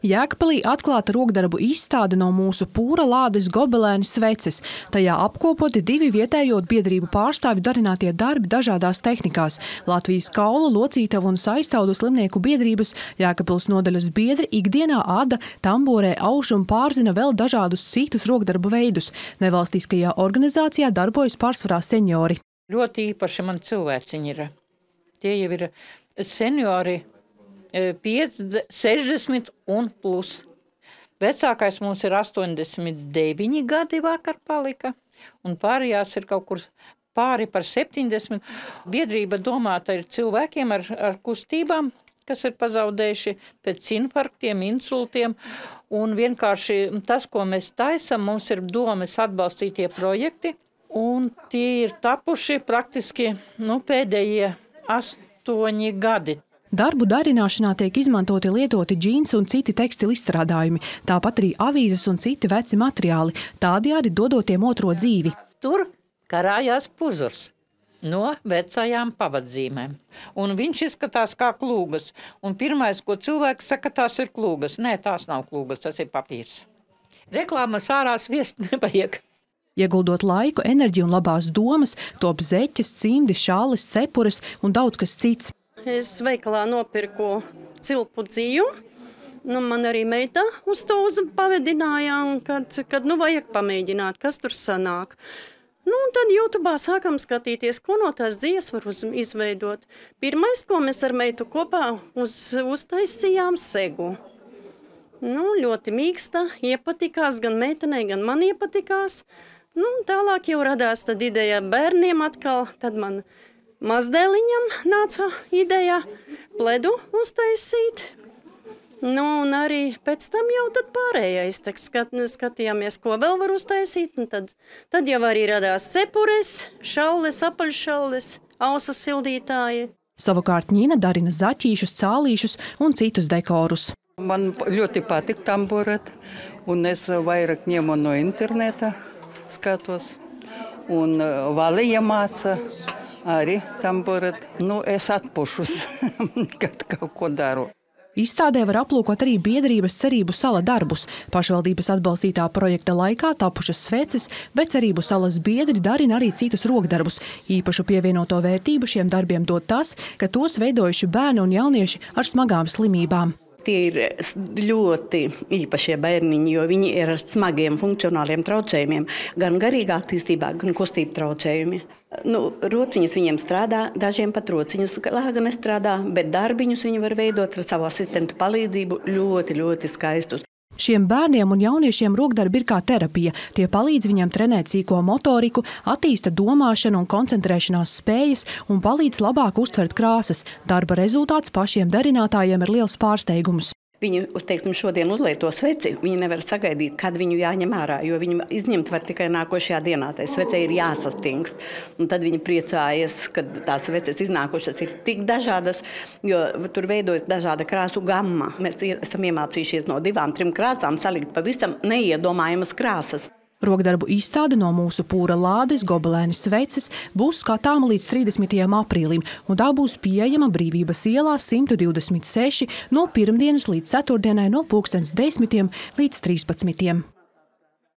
Jēkabpilī atklāta rokdarbu izstāde no mūsu pūra lādes gobelēni sveces. Tajā apkopoti 2 vietējo biedrību pārstāvju darinātie darbi dažādās tehnikās. Latvijas kaulu, locītavu un saistaudu slimnieku biedrības Jēkabpils nodaļas biedri ikdienā ada, tamborē, auž un pārzina vēl dažādus citus rokdarbu veidus. Nevalstiskajā organizācijā darbojas pārsvarā seniori. Ļoti īpaši man cilvēciņi ir. Tie jau ir seniori 60 un plus. Vecākais mums ir 89 gadi vakar palika, un pārējās ir kaut kur pāri par 70. Biedrība domāta ir cilvēkiem ar kustībām, kas ir pazaudējuši pēc infarktiem, insultiem, un vienkārši tas, ko mēs taisam, mums ir domas atbalstītie projekti, un tie ir tapuši praktiski pēdējie 8 gadi. Darbu darināšanā tiek izmantoti lietoti džinsi un citi tekstili izstrādājumi, tāpat arī avīzes un citi veci materiāli, tādējādi dodotiem otro dzīvi. Tur karājās puzurs no vecajām pavadzīmēm, un viņš izskatās kā klūgas. Un pirmais, ko cilvēks saka, tās ir klūgas. Nē, tās nav klūgas, tas ir papīrs. Reklāmas ārā sviest nevajag. Ieguldot laiku, enerģiju un labās domas, top zeķes, cimdi, šāles, cepures un daudz kas cits. Es veikalā nopirku cilpu dziju. Man arī meita uz to pavedināja, kad vajag pamēģināt, kas tur sanāk. Tad YouTube sākam skatīties, ko no tās dzijas var izveidot. Pirmais, ko mēs ar meitu kopā uztaisījām segu. Ļoti mīksta, iepatikās, gan meitenei, gan man iepatikās. Tālāk jau radās tad ideja bērniem atkal, tad man mazdēliņam nāca ideja pledu uztaisīt. Un arī pēc tam jau tad pārējais. Skatījāmies, ko vēl var uztaisīt. Tad jau arī radās cepures, šalles, apaļšalles, ausu sildītāji. Savukārt Ņina darina zaķīšus, cālīšus un citus dekorus. Man ļoti patīk tamborēt, un es vairāk ņemu no interneta skatos. Un Valija māca arī tamborēt. Es atpušus, kad kaut ko daru. Izstādē var aplūkot arī biedrības Cerību sala darbus. Pašvaldības atbalstītā projekta laikā tapušas sveces, bet Cerību salas biedri darina arī citus rokdarbus. Īpašu pievienoto vērtību šiem darbiem dod tas, ka tos veidojuši bērni un jaunieši ar smagām slimībām. Tie ir ļoti īpašie bērniņi, jo viņi ir ar smagiem funkcionāliem traucējumiem, gan garīgā attīstībā, gan kustību traucējumi. Rociņas viņiem strādā, dažiem pat rociņas lāga nestrādā, bet darbiņus viņi var veidot ar savu asistentu palīdzību ļoti, ļoti skaistus. Šiem bērniem un jauniešiem rokdarbi ir kā terapija. Tie palīdz viņiem trenēt sīko motoriku, attīsta domāšanu un koncentrēšanās spējas un palīdz labāk uztvert krāsas. Darba rezultāts pašiem darinātājiem ir liels pārsteigums. Viņi, šodien uzlieto sveci, viņi nevar sagaidīt, kad viņu jāņem ārā, jo viņu izņemt var tikai nākošajā dienā. Tai svecei ir jāsastingst. Un tad viņi priecājas, kad tās sveces iznākušas ir tik dažādas, jo tur veidojas dažāda krāsu gamma. Mēs esam iemācījušies no 2-3 krāsām salikt pavisam neiedomājamas krāsas. Rokdarbu izstāde no mūsu pūra lādes gobelēni sveces būs skatāma līdz 30. aprīlim, un tā būs pieejama Brīvības ielā 126 no pirmdienas līdz ceturtdienai no 10:00 līdz 13:00.